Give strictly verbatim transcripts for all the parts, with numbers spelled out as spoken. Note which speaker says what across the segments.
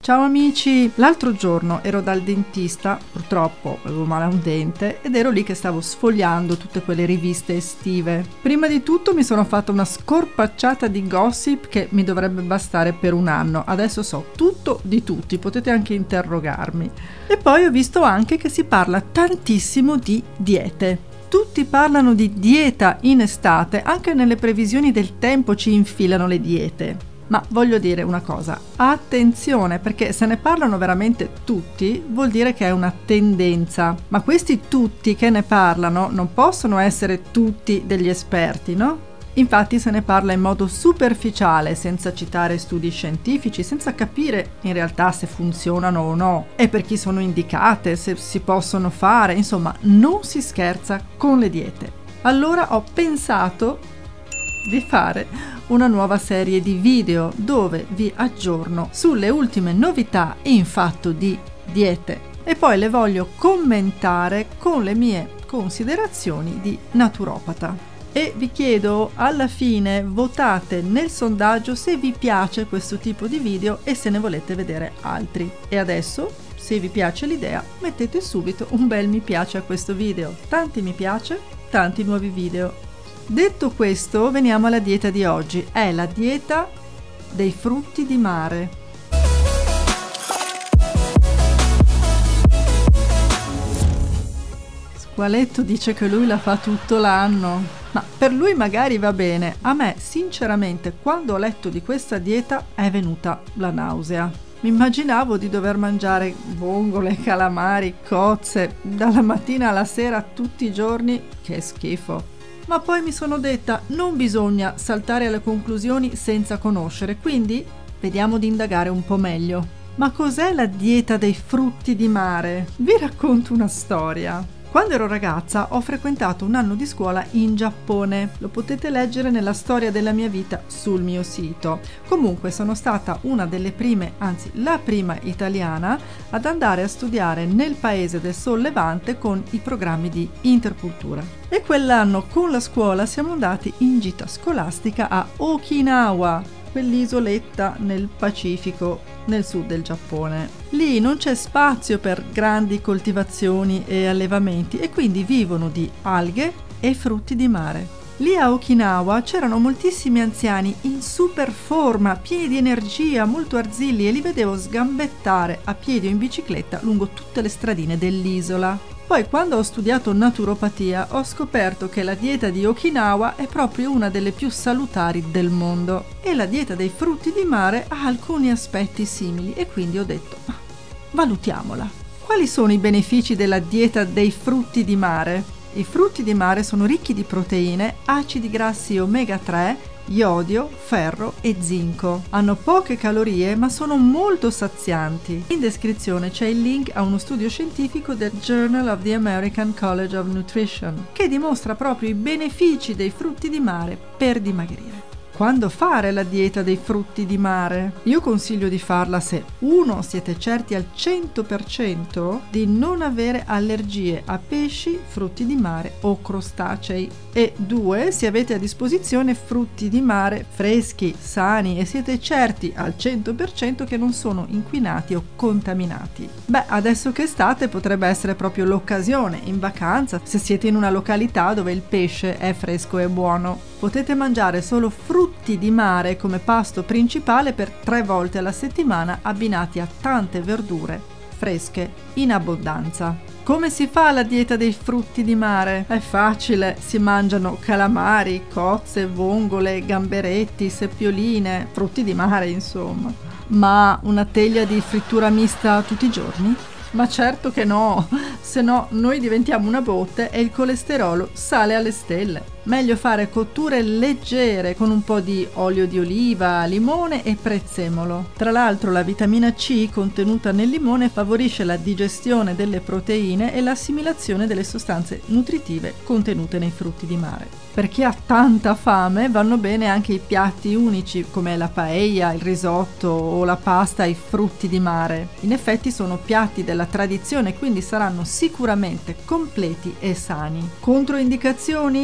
Speaker 1: Ciao amici, l'altro giorno ero dal dentista, purtroppo avevo male a un dente ed ero lì che stavo sfogliando tutte quelle riviste estive. Prima di tutto mi sono fatta una scorpacciata di gossip che mi dovrebbe bastare per un anno, adesso so tutto di tutti, potete anche interrogarmi. E poi ho visto anche che si parla tantissimo di diete. Tutti parlano di dieta in estate, anche nelle previsioni del tempo ci infilano le diete. Ma voglio dire una cosa, attenzione, perché se ne parlano veramente tutti vuol dire che è una tendenza, ma questi tutti che ne parlano non possono essere tutti degli esperti, no? Infatti se ne parla in modo superficiale, senza citare studi scientifici, senza capire in realtà se funzionano o no, e per chi sono indicate, se si possono fare, insomma non si scherza con le diete. Allora ho pensato di fare una nuova serie di video dove vi aggiorno sulle ultime novità in fatto di diete e poi le voglio commentare con le mie considerazioni di naturopata. E vi chiedo alla fine, votate nel sondaggio se vi piace questo tipo di video e se ne volete vedere altri. E adesso, se vi piace l'idea, mettete subito un bel mi piace a questo video. Tanti mi piace, tanti nuovi video. Detto questo, veniamo alla dieta di oggi. È la dieta dei frutti di mare. Squaletto dice che lui la fa tutto l'anno, ma per lui magari va bene. A me, sinceramente, quando ho letto di questa dieta è venuta la nausea. Mi immaginavo di dover mangiare vongole, calamari, cozze, dalla mattina alla sera tutti i giorni. Che schifo. Ma poi mi sono detta, non bisogna saltare alle conclusioni senza conoscere, quindi vediamo di indagare un po' meglio. Ma cos'è la dieta dei frutti di mare? Vi racconto una storia. Quando ero ragazza ho frequentato un anno di scuola in Giappone, lo potete leggere nella storia della mia vita sul mio sito. Comunque sono stata una delle prime, anzi la prima italiana, ad andare a studiare nel paese del Sol Levante con i programmi di intercultura. E quell'anno con la scuola siamo andati in gita scolastica a Okinawa, quell'isoletta nel Pacifico, nel sud del Giappone. Lì non c'è spazio per grandi coltivazioni e allevamenti e quindi vivono di alghe e frutti di mare. Lì a Okinawa c'erano moltissimi anziani in super forma, pieni di energia, molto arzilli, e li vedevo sgambettare a piedi o in bicicletta lungo tutte le stradine dell'isola. Poi quando ho studiato naturopatia ho scoperto che la dieta di Okinawa è proprio una delle più salutari del mondo e la dieta dei frutti di mare ha alcuni aspetti simili e quindi ho detto ah, valutiamola. Quali sono i benefici della dieta dei frutti di mare? I frutti di mare sono ricchi di proteine, acidi grassi omega tre, iodio, ferro e zinco. Hanno poche calorie ma sono molto sazianti. In descrizione c'è il link a uno studio scientifico del Journal of the American College of Nutrition che dimostra proprio i benefici dei frutti di mare per dimagrire. Quando fare la dieta dei frutti di mare? Io consiglio di farla se uno siete certi al cento per cento di non avere allergie a pesci, frutti di mare o crostacei e due se avete a disposizione frutti di mare freschi, sani e siete certi al cento per cento che non sono inquinati o contaminati. Beh, adesso che è estate potrebbe essere proprio l'occasione in vacanza se siete in una località dove il pesce è fresco e buono. Potete mangiare solo frutti di mare come pasto principale per tre volte alla settimana abbinati a tante verdure fresche in abbondanza. Come si fa la dieta dei frutti di mare? È facile, si mangiano calamari, cozze, vongole, gamberetti, seppioline, frutti di mare insomma. Ma una teglia di frittura mista tutti i giorni? Ma certo che no, se no noi diventiamo una botte e il colesterolo sale alle stelle. Meglio fare cotture leggere con un po' di olio di oliva, limone e prezzemolo. Tra l'altro la vitamina C contenuta nel limone favorisce la digestione delle proteine e l'assimilazione delle sostanze nutritive contenute nei frutti di mare. Per chi ha tanta fame vanno bene anche i piatti unici come la paella, il risotto o la pasta ai frutti di mare. In effetti sono piatti della tradizione, quindi saranno sicuramente completi e sani. Controindicazioni alla dieta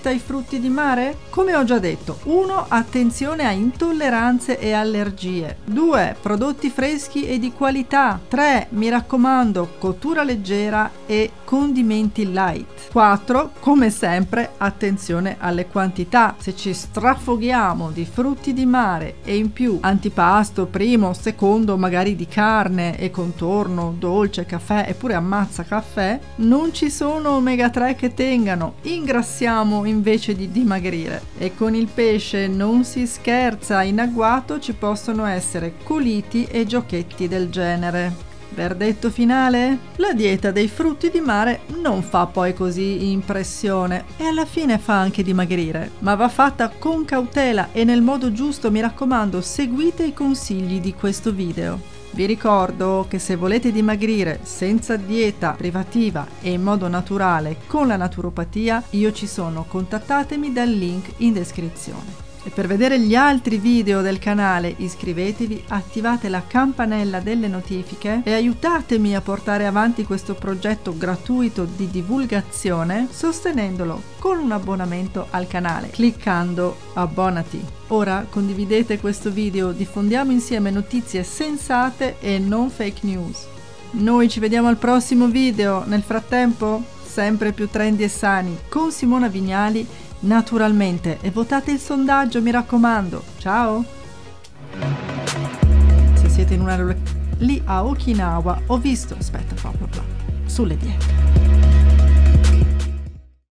Speaker 1: dieta ai frutti di mare? Come ho già detto, uno attenzione a intolleranze e allergie, due prodotti freschi e di qualità, tre mi raccomando cottura leggera e condimenti light, quattro come sempre attenzione alle quantità, se ci strafoghiamo di frutti di mare e in più antipasto, primo, secondo magari di carne e contorno, dolce, caffè eppure ammazza caffè, non ci sono omega tre che tengano, ingrassiamo invece di dimagrire. E con il pesce non si scherza, in agguato ci possono essere coliti e giochetti del genere. Verdetto finale? La dieta dei frutti di mare non fa poi così impressione e alla fine fa anche dimagrire, ma va fatta con cautela e nel modo giusto, mi raccomando, seguite i consigli di questo video. Vi ricordo che se volete dimagrire senza dieta privativa e in modo naturale con la naturopatia, io ci sono, contattatemi dal link in descrizione. E per vedere gli altri video del canale iscrivetevi, attivate la campanella delle notifiche e aiutatemi a portare avanti questo progetto gratuito di divulgazione sostenendolo con un abbonamento al canale cliccando abbonati. Ora condividete questo video, diffondiamo insieme notizie sensate e non fake news. Noi ci vediamo al prossimo video, nel frattempo sempre più trendy e sani con Simona Vignali naturalmente, e votate il sondaggio, mi raccomando. Ciao! Se siete in una lì a Okinawa ho visto, aspetta, proprio qua, sulle diete.